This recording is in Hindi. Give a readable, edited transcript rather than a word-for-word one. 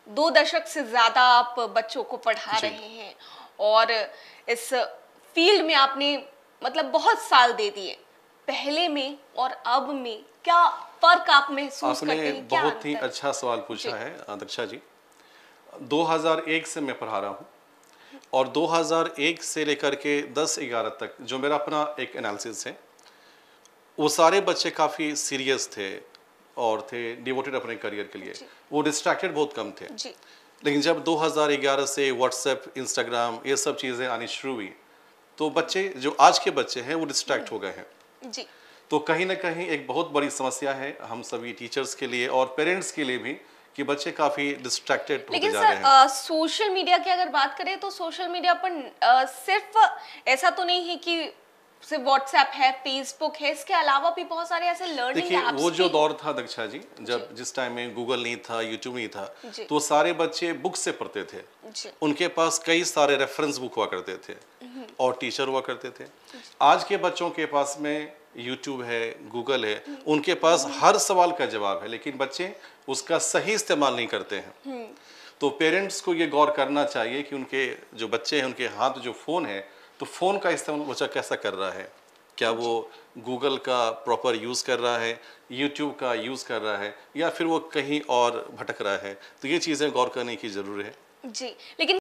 2 दशक से ज़्यादा आप बच्चों को पढ़ा जी। रहे हैं और इस फील्ड में आपने मतलब बहुत साल दे दिए। पहले में और अब में क्या फ़र्क आप महसूस आपने करते हैं? क्या बहुत ही अंतर है? अच्छा सवाल जी। पूछा है दक्षा जी। 2001 से मैं पढ़ा रहा हूँ और 2001 से लेकर के 10-11 तक जो मेरा अपना एक एनालिसिस है, वो सारे बच्चे काफ़ी सीरियस थे और थे डिवोटेड अपने करियर के लिए। जी। वो डिस्ट्रैक्टेड बहुत कम थे। जी। लेकिन जब 2011 से व्हाट्सएप, इंस्टाग्राम ये सब चीज़ें आनी शुरू हुई, तो बच्चे जो आज के बच्चे हैं वो डिस्ट्रैक्ट हो गए हैं। जी। तो कहीं ना कहीं एक बहुत बड़ी समस्या है हम सभी टीचर्स के लिए और पेरेंट्स के लिए भी कि बच्चे काफ़ी डिस्ट्रैक्टेड होते लेकिन जा सर रहे हैं। सोशल मीडिया की अगर बात करें तो सोशल मीडिया पर सिर्फ ऐसा तो नहीं है कि सिर्फ व्हाट्सएप है, फेसबुक है, इसके अलावा भी बहुत सारे ऐसे लर्निंग देखिए ऐप्स वो जो भी हैं। दौर था दक्षा जी, जी। जब जिस टाइम में गूगल नहीं था, यूट्यूब नहीं था, जी। तो सारे बच्चे बुक से पढ़ते थे। जी। उनके पास कई सारे रेफरेंस बुक हुआ करते थे और टीचर हुआ करते थे। आज के बच्चों के पास में यूट्यूब है, गूगल है, उनके पास हर सवाल का जवाब है, लेकिन बच्चे उसका सही इस्तेमाल नहीं करते हैं। तो पेरेंट्स को ये गौर करना चाहिए कि उनके जो बच्चे हैं उनके हाथ जो फ़ोन है, तो फ़ोन का इस्तेमाल बच्चा कैसा कर रहा है। क्या वो जी। गूगल का प्रॉपर यूज़ कर रहा है, यूट्यूब का यूज़ कर रहा है, या फिर वो कहीं और भटक रहा है। तो ये चीज़ें गौर करने की ज़रूर है। जी। लेकिन